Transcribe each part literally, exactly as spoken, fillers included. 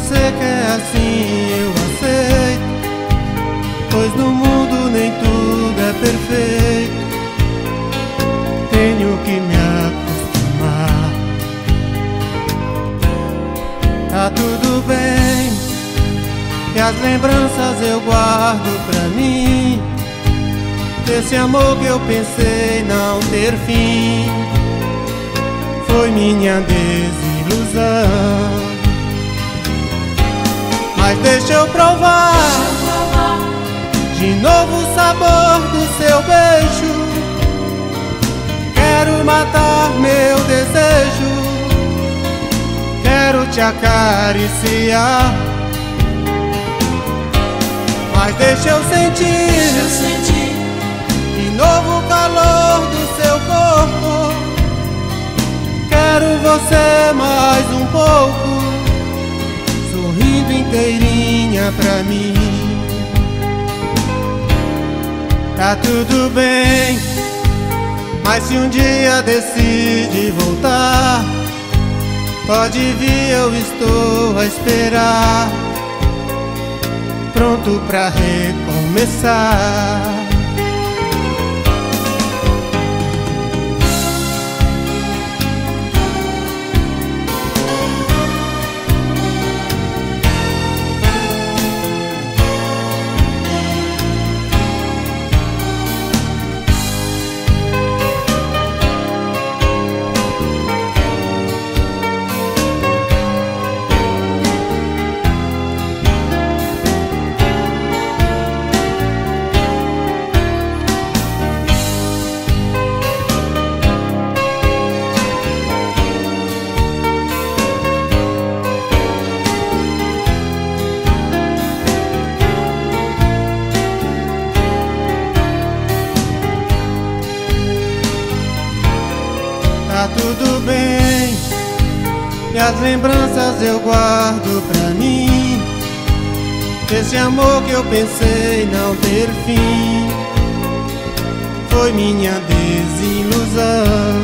você quer assim, eu aceito, pois no mundo nem tudo é perfeito. Tenho que me acostumar. Tá tudo bem, e as lembranças eu guardo pra mim, desse amor que eu pensei não ter fim. Foi minha desilusão, mas deixa eu provar de novo o sabor do seu beijo. Quero matar meu desejo, quero te acariciar, mas deixa eu sentir de novo o calor do seu corpo. Quero você mais um pouco, sorrindo inteirinha pra mim. Tá tudo bem, mas se um dia decide voltar, pode vir, eu estou a esperar, pronto pra recomeçar. Tá tudo bem, e as lembranças eu guardo pra mim, esse amor que eu pensei não ter fim. Foi minha desilusão,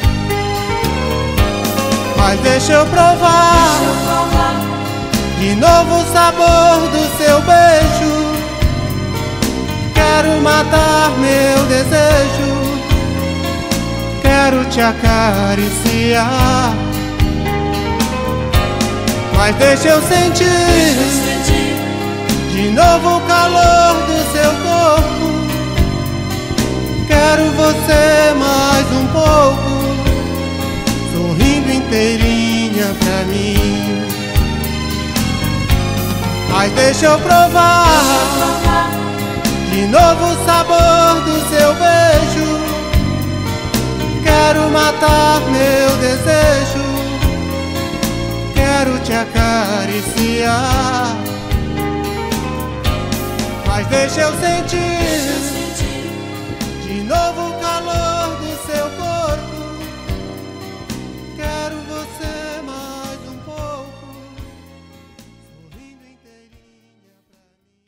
mas deixa eu provar de novo o sabor do seu beijo. Quero matar meu desejo, quero te acariciar, mas deixa eu sentir de novo o calor do seu corpo. Quero você mais um pouco, sorrindo inteirinha pra mim, mas deixa eu provar de novo o sabor do seu beijo. Quero matar meu desejo, quero te acariciar, mas deixa eu sentir de novo o calor do seu corpo. Quero você mais um pouco, sorrindo inteirinha pra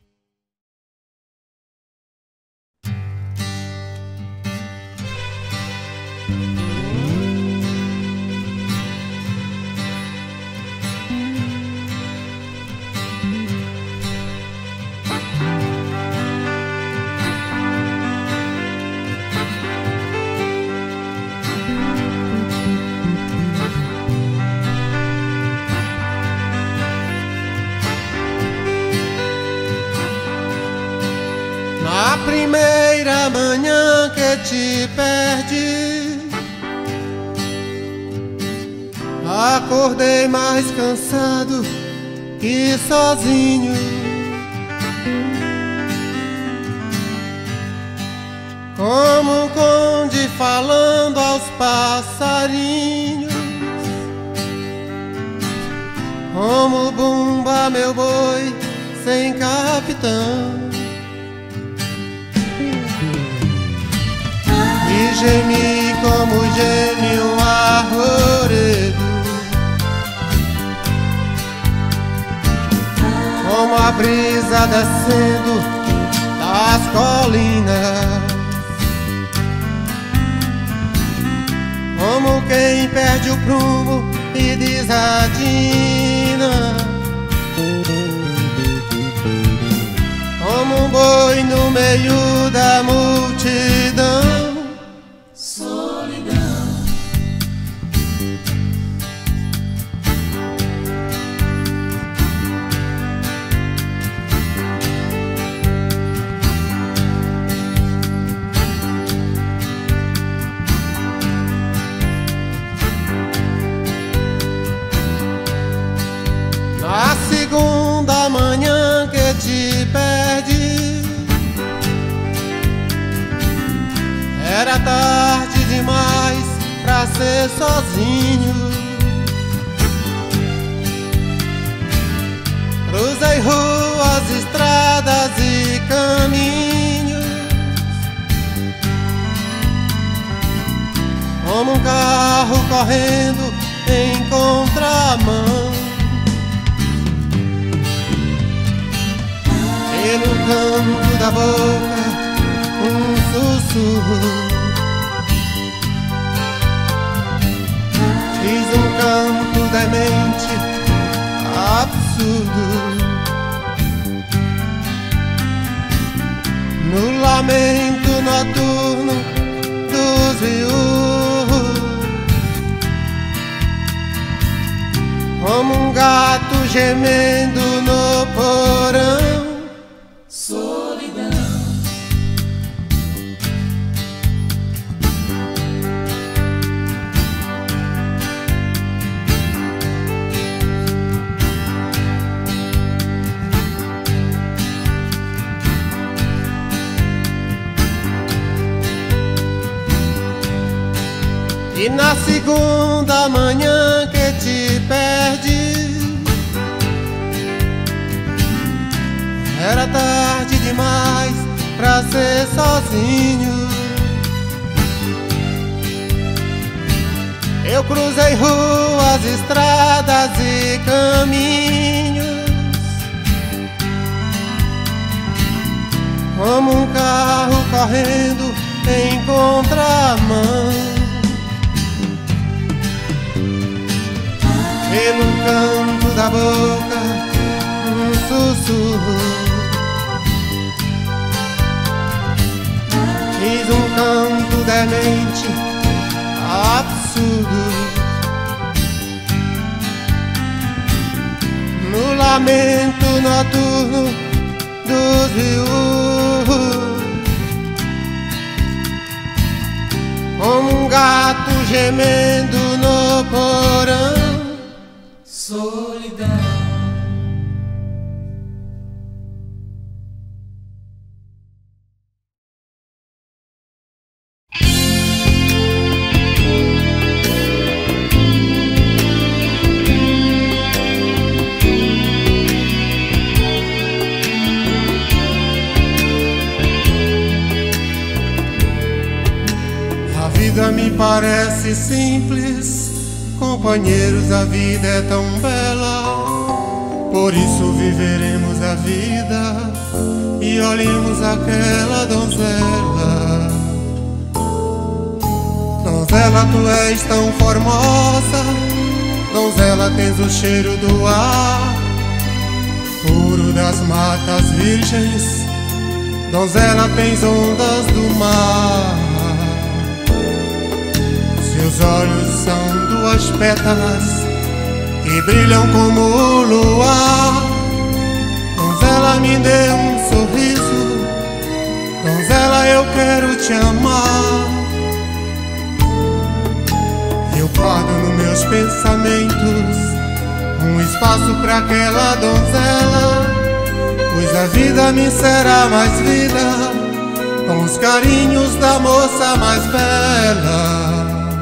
na primeira manhã que te perdi, acordei mais cansado que sozinho. Como um conde falando aos passarinhos, como Bumba, meu boi sem capitão. E gemi como geme um arvoredo, como a brisa descendo das colinas, como quem perde o prumo e desatina, foi no meio da multidão. Solidão. Na segunda manhã que te perdi, era tarde demais pra ser sozinho. Cruzei ruas, estradas e caminhos, como um carro correndo em contramão. E no canto da boca um sussurro, fiz um canto demente, absurdo. No lamento noturno dos viúvos, como um gato gemendo no porão. Solidão. E na segunda manhã que te perdi, era tarde demais pra ser sozinho. Eu cruzei ruas, estradas e caminhos, como um carro correndo em contramão. E no canto da boca um sussurro, fiz um canto demente, absurdo. No lamento noturno dos viúvos, como um gato gemendo no porão. Solidão. A vida me parece simples, companheiros, a vida é tão bela. Por isso viveremos a vida e olhemos aquela donzela. Donzela, tu és tão formosa, donzela, tens o cheiro do ar puro das matas virgens, donzela, tens ondas do mar. Seus olhos são duas pétalas que brilham como o luar. Donzela, me dê um sorriso, donzela, eu quero te amar. Eu guardo nos meus pensamentos um espaço pra aquela donzela, pois a vida me será mais vida com os carinhos da moça mais bela.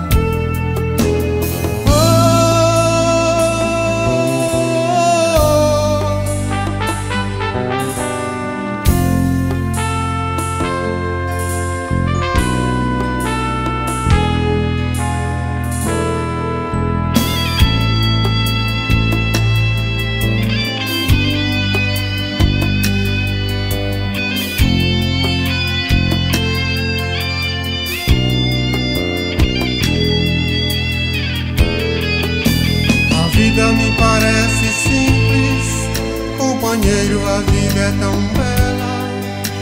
A vida me parece simples, companheiro, a vida é tão bela.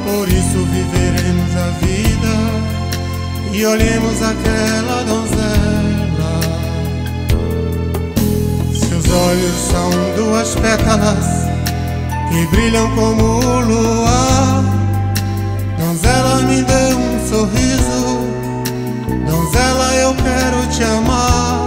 Por isso viveremos a vida e olhemos aquela donzela. Seus olhos são duas pétalas que brilham como o luar. Donzela, me dê um sorriso, donzela, eu quero te amar.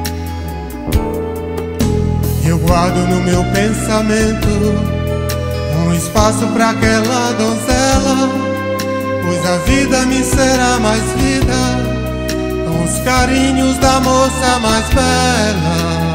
Eu guardo no meu pensamento um espaço pra aquela donzela, pois a vida me será mais vida com os carinhos da moça mais bela.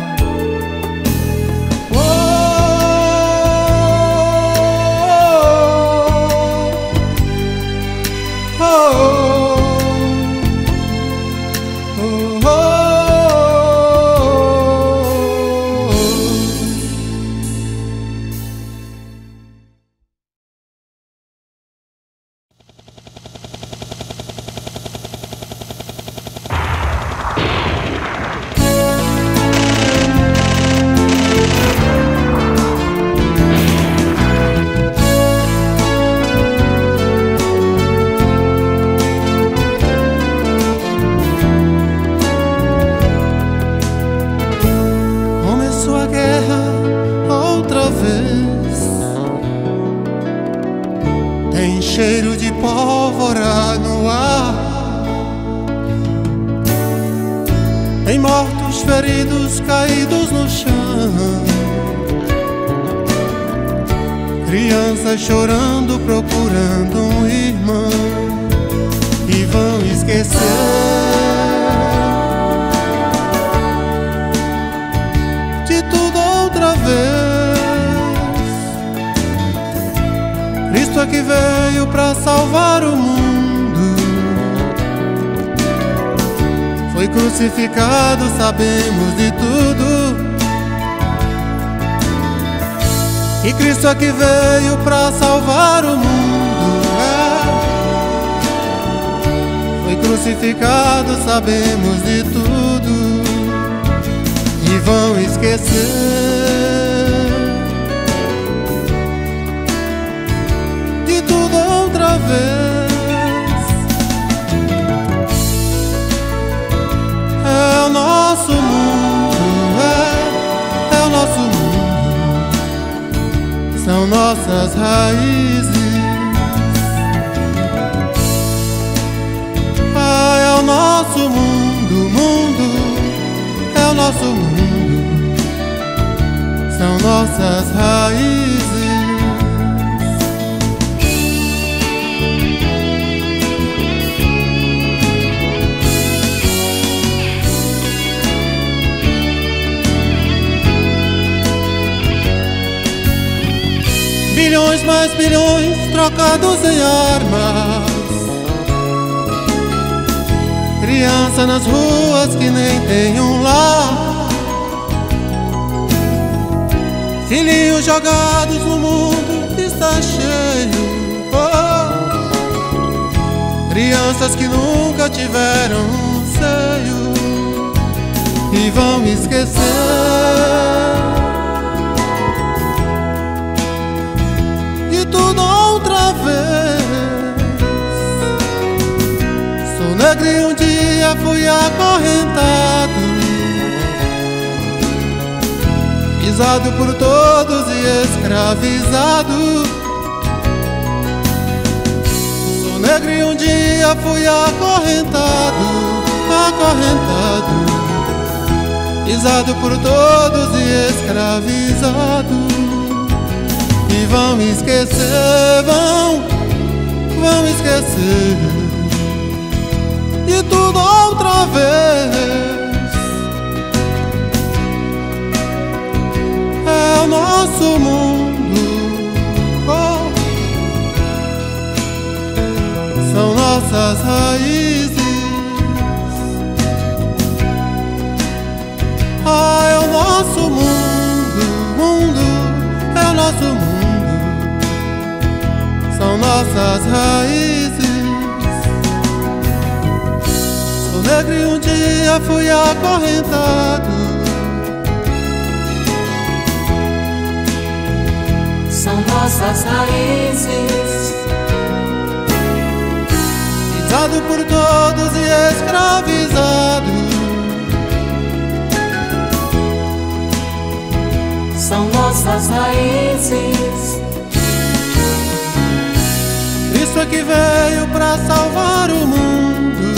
Tem cheiro de pólvora no ar, tem mortos, feridos, caídos no chão, crianças chorando, procurando um irmão, e vão esquecer de tudo outra vez. Cristo é que veio pra salvar o mundo, foi crucificado, sabemos de tudo. E Cristo é que veio pra salvar o mundo, é. Foi crucificado, sabemos de tudo. E vão esquecer outra vez. É o nosso mundo, é, é o nosso mundo, são nossas raízes. Ah, é o nosso mundo, mundo, é o nosso mundo, são nossas raízes. Bilhões mais bilhões trocados em armas, criança nas ruas que nem tem um lar, filhinhos jogados no mundo que está cheio, oh. Crianças que nunca tiveram um seio e vão esquecer tudo outra vez. Sou negro e um dia fui acorrentado, pisado por todos e escravizado. Sou negro e um dia fui acorrentado, acorrentado, pisado por todos e escravizado. E vão esquecer, vão, vão esquecer de tudo outra vez. É o nosso mundo, oh. São nossas raízes. Ah, é o nosso mundo, mundo, é o nosso mundo, são nossas raízes. Sou negro e um dia fui acorrentado, são nossas raízes. Pisado por todos e escravizado, são nossas raízes. Cristo é que veio pra salvar o mundo,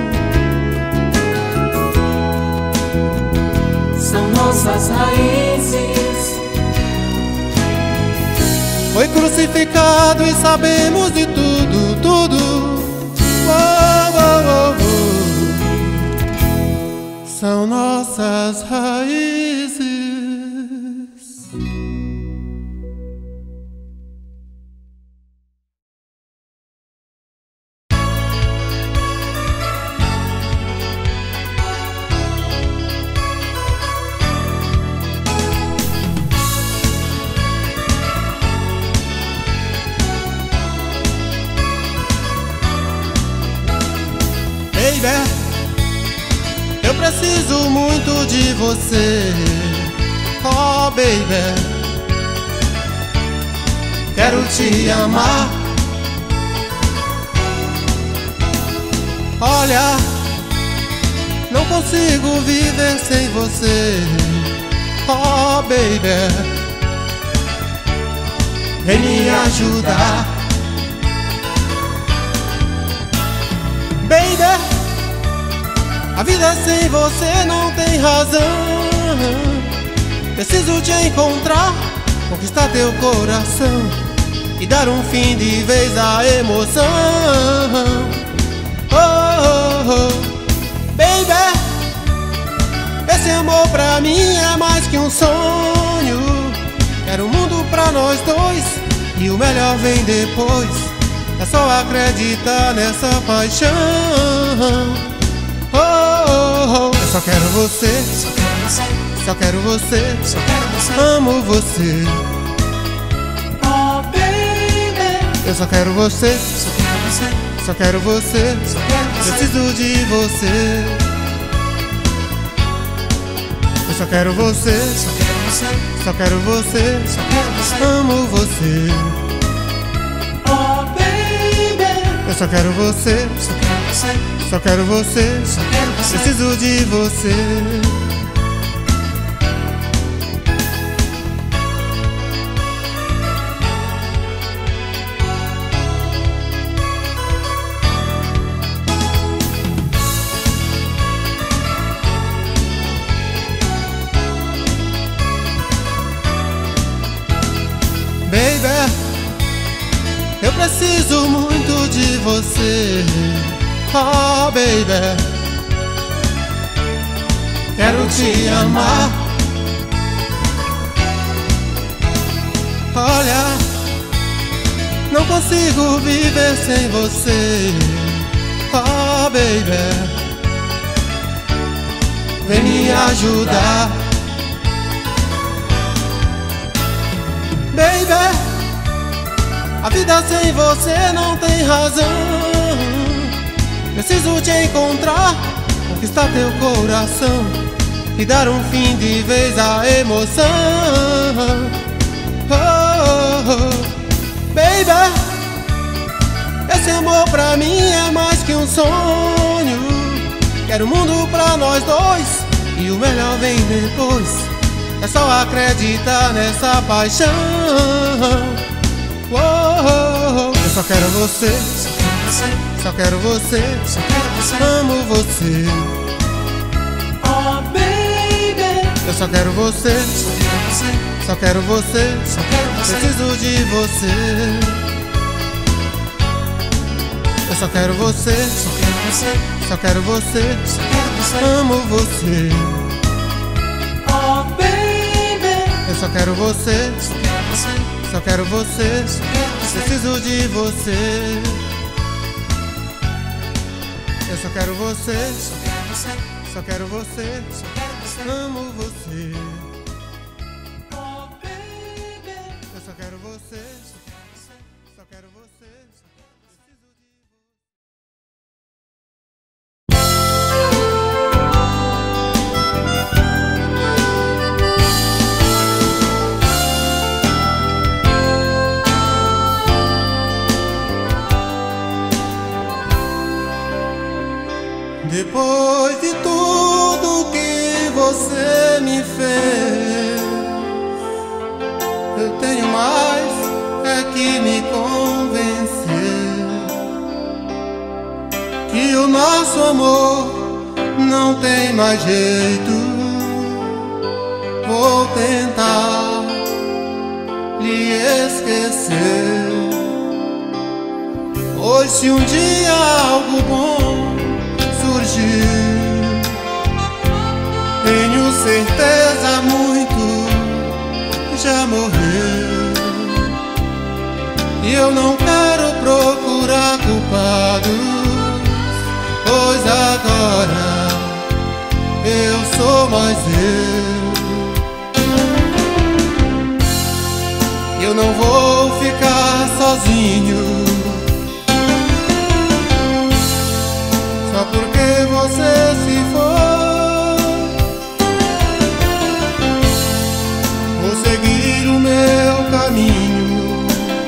são nossas raízes. foi crucificado e sabemos de tudo, tudo. Oh, oh, oh, oh. São nossas raízes. Baby, eu preciso muito de você. Oh, baby, quero te amar. Olha, não consigo viver sem você. Oh, baby, vem me ajudar. Baby, a vida sem você não tem razão. Preciso te encontrar, conquistar teu coração e dar um fim de vez à emoção. Oh, oh, oh. Baby, esse amor pra mim é mais que um sonho. Quero um mundo pra nós dois e o melhor vem depois. É só acreditar nessa paixão. Oh, oh, oh. Eu só quero você, Só quero você, só quero você, só quero você. amo você. Oh, baby, Eu só quero você, só quero você, só quero você, só quero você. preciso de você. Eu só quero você, Só quero você, só quero você, só quero você. amo você. Oh, baby, Eu só quero você, só quero você, só quero você, só quero você. preciso de você. Baby, eu preciso muito de você. Oh, baby, quero te amar. Olha, não consigo viver sem você. Oh, baby, vem me ajudar. Baby, a vida sem você não tem razão. Preciso te encontrar, conquistar teu coração e dar um fim de vez à emoção. Oh, oh, oh. Baby, esse amor pra mim é mais que um sonho. Quero o mundo pra nós dois e o melhor vem depois. É só acreditar nessa paixão. Oh, oh, oh. Eu só quero você, Só quero você, só quero você, só quero você. amo você. Oh, baby, Eu só quero você, só quero você, só quero você, só quero você. preciso de você. Eu só quero você, Só quero você, só quero você, só quero você. amo você. Oh, baby, Eu só quero você, só quero você, só quero você, só quero você. preciso de você. Eu só quero você, Só quero você, só quero você, só quero você. amo você. Oh, baby, Eu só quero você, só quero você, só quero você, preciso de Depois de tudo que você me fez, eu tenho mais é que me convencer que o nosso amor não tem mais jeito. Vou tentar lhe esquecer, pois se um dia algo bom surgir, tenho certeza muito já morreu. E eu não quero procurar culpados, pois agora eu sou mais eu. Eu não vou ficar sozinho só porque você se for. Vou seguir o meu caminho,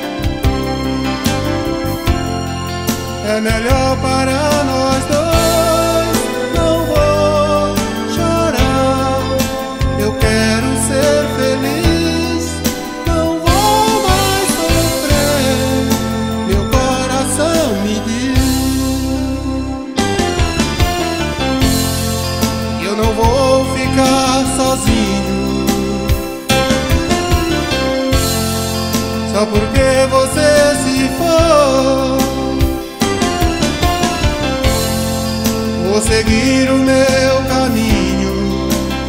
é melhor para nós dois. Não vou chorar, eu quero ser feliz. Não vou mais sofrer, meu coração me diz. Eu não vou ficar sozinho só porque você se for. Vou seguir o meu caminho,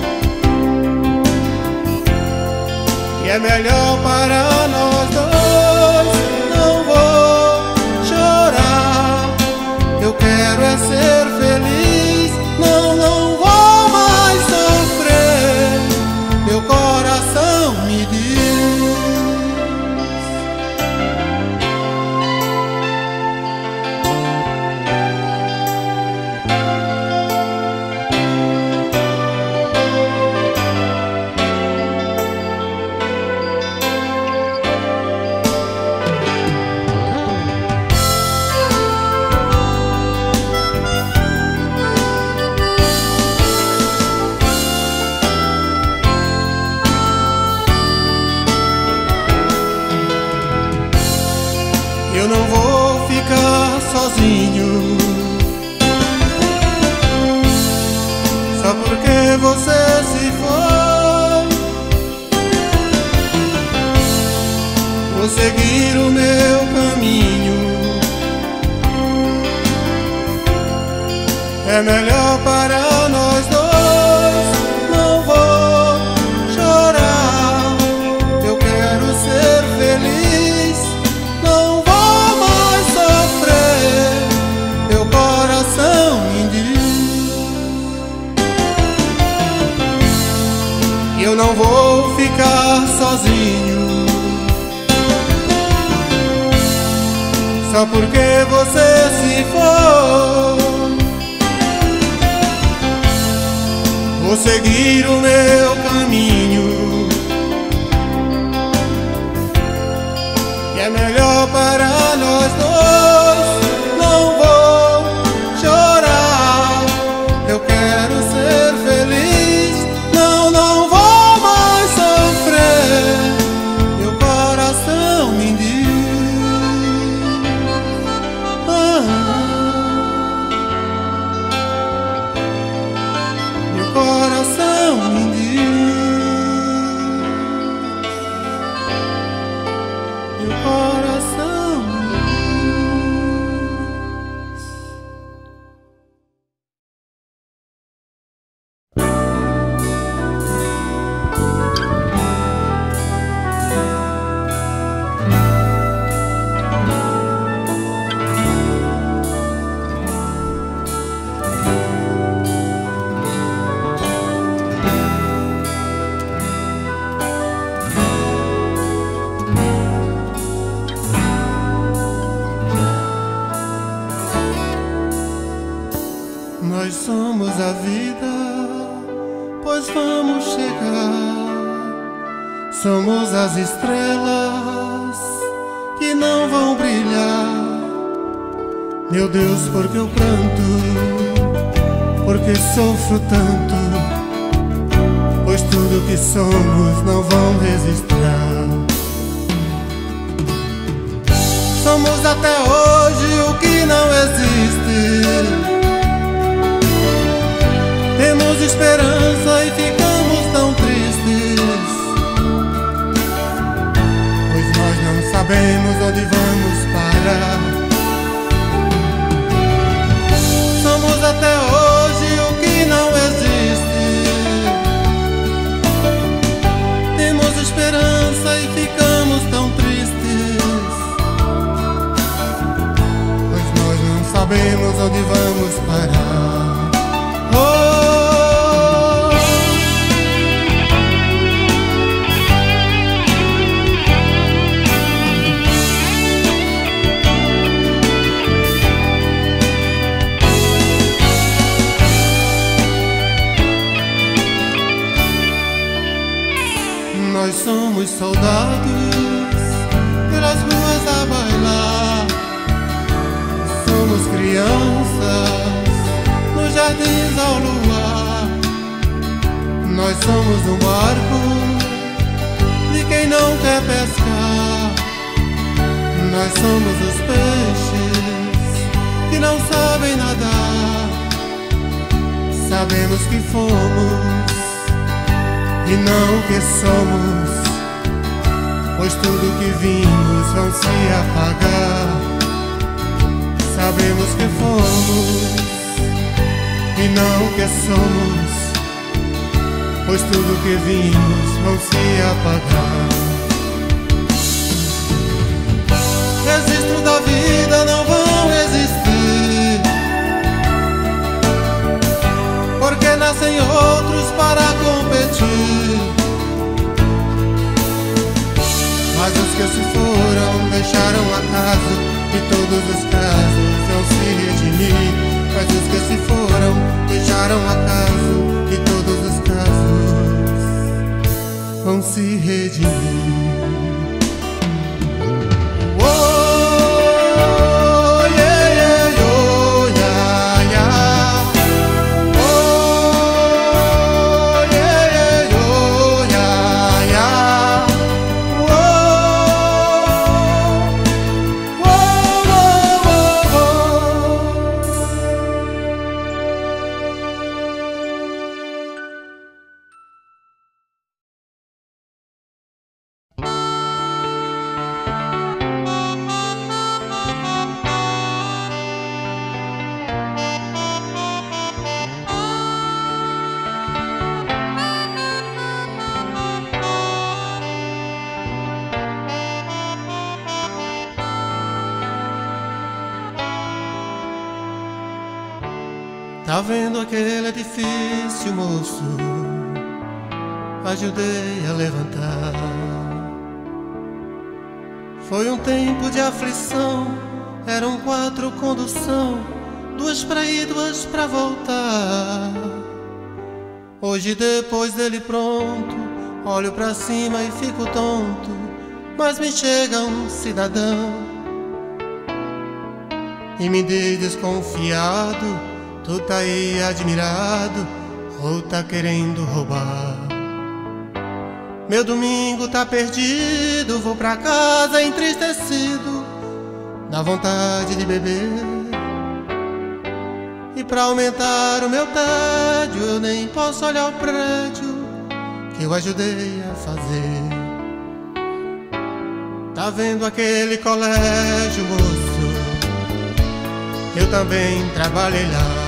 e é melhor para nós dois. Não vou chorar, eu quero é ser feliz. Não, não vou mais sofrer, meu coração me diz. Eu não vou ficar sozinho só porque você se for. Vou seguir o meu caminho, é melhor para nós dois. Não vou chorar, eu quero ser feliz. Não vou mais sofrer, meu coração me diz. Eu não vou ficar sozinho só porque você se for. Vou seguir o meu caminho, que é melhor para nós dois. Não vou chorar, eu quero ser feliz. Não, não vou mais sofrer, meu coração me diz. Ah, meu coração me diz. Meu coração me diz. Nós somos a vida, pois vamos chegar. Somos as estrelas que não vão brilhar. Meu Deus, porque eu pranto porque sofro tanto, pois tudo que somos não vão registrar. Somos até hoje o que não existe. Temos esperança e ficamos tão tristes, pois nós não sabemos onde vamos parar. Somos até hoje o que não existe. Temos esperança e ficamos tão tristes, pois nós não sabemos onde vamos parar. Oh! Nós somos soldados pelas ruas a bailar, somos crianças nos jardins ao luar. Nós somos um barco de quem não quer pescar. Nós somos os peixes que não sabem nadar. Sabemos que fomos e não o que somos, pois tudo que vimos vão se apagar. Sabemos que fomos e não o que somos, pois tudo que vimos vão se apagar. Registros da vida não vão existir, porque nascem outros para competir. Mas os que se foram deixaram acaso, e todos os casos vão se redimir. Mas os que se foram deixaram acaso, e todos os casos vão se redimir. Tá vendo aquele edifício, moço? Ajudei a levantar. Foi um tempo de aflição, eram quatro condução, duas pra ir, duas pra voltar. Hoje depois dele pronto, olho pra cima e fico tonto, mas me chega um cidadão e me diz desconfiado: tu tá aí admirado ou tá querendo roubar? Meu domingo tá perdido, vou pra casa entristecido, dá vontade de beber. E pra aumentar o meu tédio, eu nem posso olhar o prédio que eu ajudei a fazer. Tá vendo aquele colégio, moço? Eu também trabalhei lá.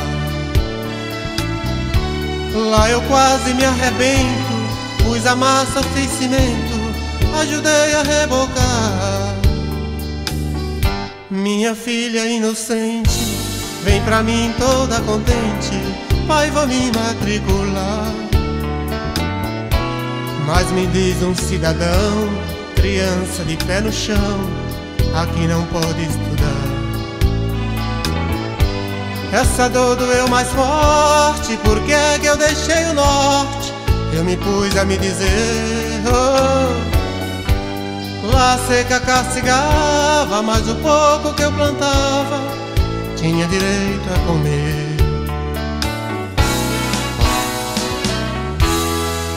Lá eu quase me arrebento, pus a massa, fiz cimento, ajudei a rebocar. Minha filha inocente vem pra mim toda contente: pai, vou me matricular. Mas me diz um cidadão, criança de pé no chão, aqui não pode estudar. Essa dor doeu mais forte, porque é que eu deixei o norte? Eu me pus a me dizer, oh, lá a seca castigava, mas o pouco que eu plantava tinha direito a comer.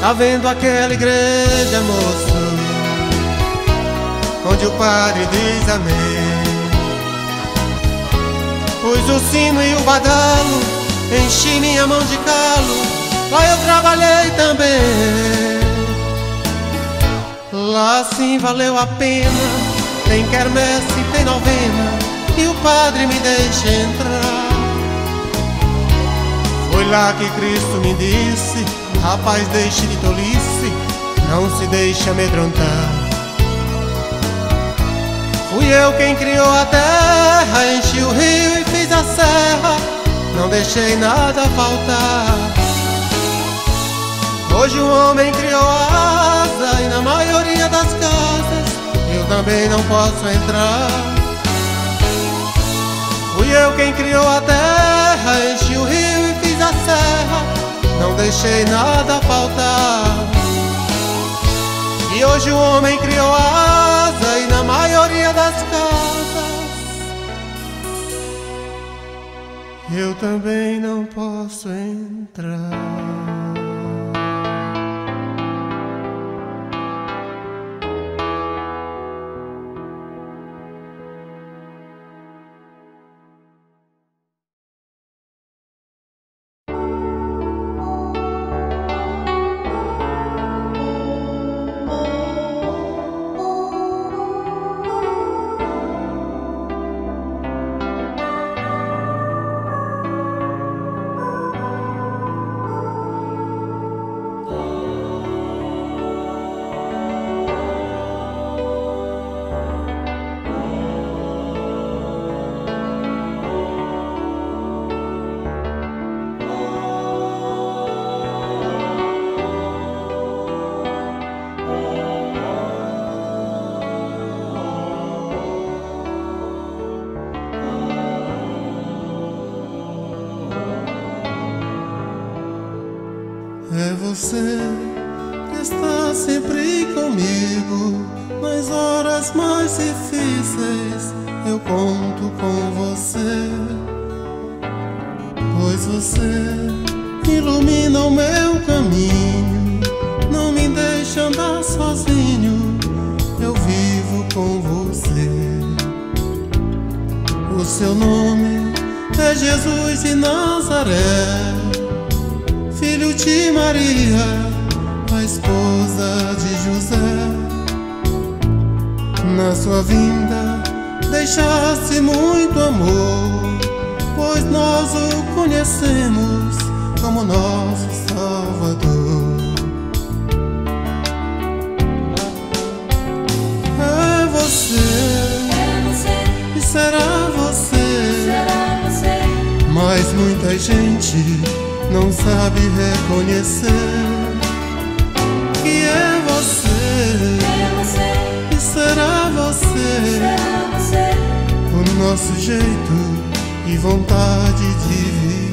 Tá vendo aquela igreja, moço, onde o padre diz amém? Pus o sino e o badalo, enchi minha mão de calo, lá eu trabalhei também. Lá sim valeu a pena, tem quermesse, tem novena, e o padre me deixa entrar. Foi lá que Cristo me disse: rapaz, deixe de tolice, não se deixe amedrontar. Fui eu quem criou a terra, enchi o rio e fiz a serra, não deixei nada faltar. Hoje o homem criou a asa e na maioria das casas eu também não posso entrar. Fui eu quem criou a terra, enchi o rio e fiz a serra, não deixei nada faltar. E hoje o homem criou a asa e na maioria das casas eu também não posso entrar. É você que está sempre comigo nas horas mais difíceis. Eu conto com você, pois você ilumina o meu caminho, não me deixa andar sozinho. Eu vivo com você. O seu nome é Jesus de Nazaré, filho de Maria, a esposa de José. Na sua vinda deixaste muito amor, pois nós o conhecemos como nosso Salvador. É você, É você, e será você, será você. mas muita gente não sabe reconhecer que é você, É você, e será você, será você. o nosso jeito e vontade de viver.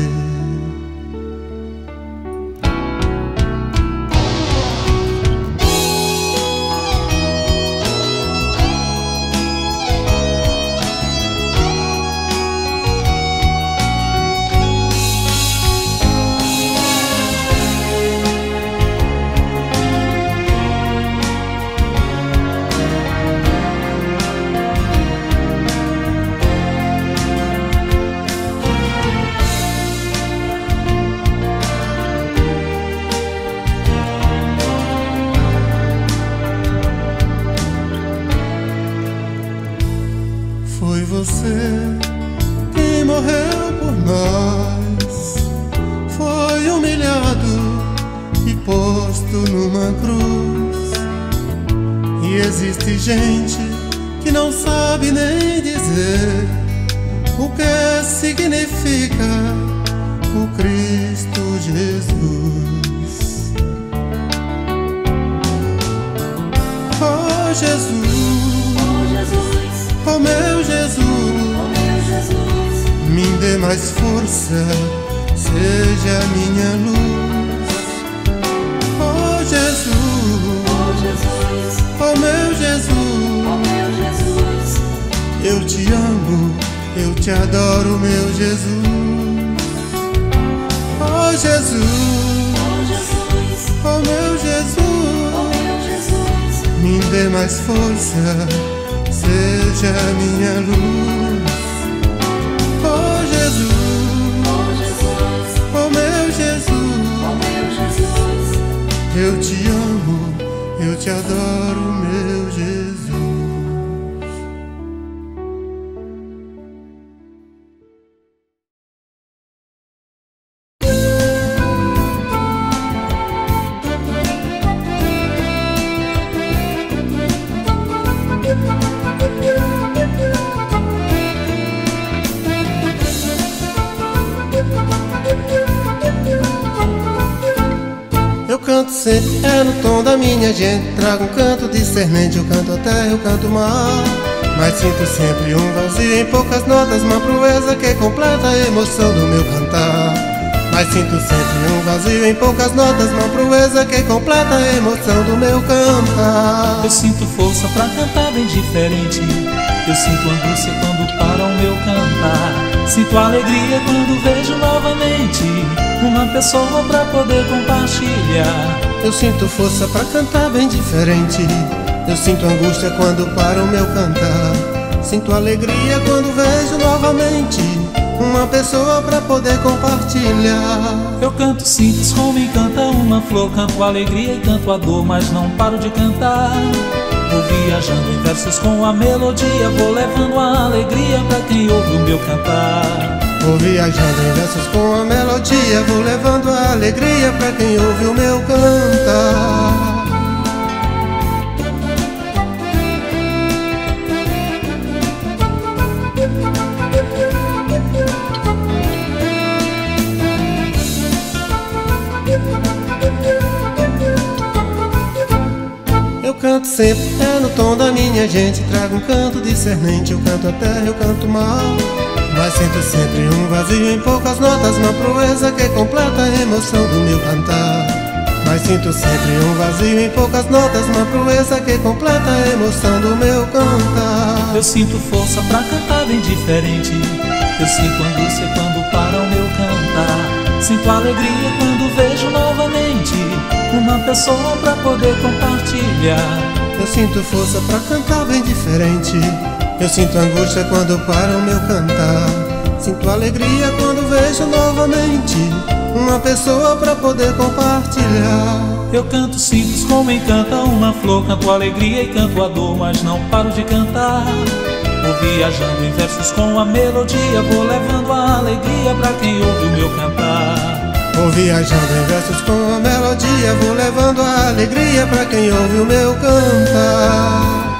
Foi você quem morreu por nós, foi humilhado e posto numa cruz. E existe gente que não sabe nem dizer o que significa o Cristo Jesus. Oh Jesus, Oh Jesus, oh meu Jesus, oh meu Jesus. me dê mais força, seja minha luz. Oh Jesus, Oh Jesus, oh meu Jesus, oh meu Jesus. eu te amo, eu te adoro, meu Jesus. Oh Jesus, Oh Jesus, oh dê mais força, seja minha luz. Oh Jesus, Oh Jesus, oh meu Jesus, oh meu Jesus, eu te amo, eu te adoro, meu Jesus. Eu canto sempre, é no tom da minha gente. Trago um canto discernente, eu canto a terra, eu canto o mar. Mas sinto sempre um vazio em poucas notas, uma proeza que completa a emoção do meu cantar. Mas sinto sempre um vazio em poucas notas, uma proeza que completa a emoção do meu cantar. Eu sinto força pra cantar bem diferente. Eu sinto angústia quando para o meu cantar. Sinto alegria quando vejo novamente uma pessoa pra poder compartilhar. Eu sinto força pra cantar bem diferente. Eu sinto angústia quando para o meu cantar. Sinto alegria quando vejo novamente uma pessoa pra poder compartilhar. Eu canto simples como encanta uma flor. Canto a alegria e canto a dor, mas não paro de cantar. Vou viajando em versos com a melodia, vou levando a alegria pra quem ouve o meu cantar. Vou viajando em versos com a melodia, vou levando a alegria pra quem ouve o meu cantar. Eu canto sempre, é no tom da minha gente. Trago um canto discernente, eu canto a terra, eu canto o mar. Mas sinto sempre um vazio em poucas notas, uma proeza que completa a emoção do meu cantar. Mas sinto sempre um vazio em poucas notas, uma proeza que completa a emoção do meu cantar. Eu sinto força pra cantar bem diferente. Eu sinto angústia quando para o meu cantar. Sinto alegria quando vejo novamente uma pessoa pra poder compartilhar. Eu sinto força pra cantar bem diferente. Eu sinto angústia quando para o meu cantar. Sinto alegria quando vejo novamente uma pessoa pra poder compartilhar. Eu canto simples como encanta uma flor. Canto a alegria e canto a dor, mas não paro de cantar. Vou viajando em versos com a melodia, vou levando a alegria pra quem ouve o meu cantar. Vou viajando em versos com a melodia, vou levando a alegria pra quem ouve o meu cantar.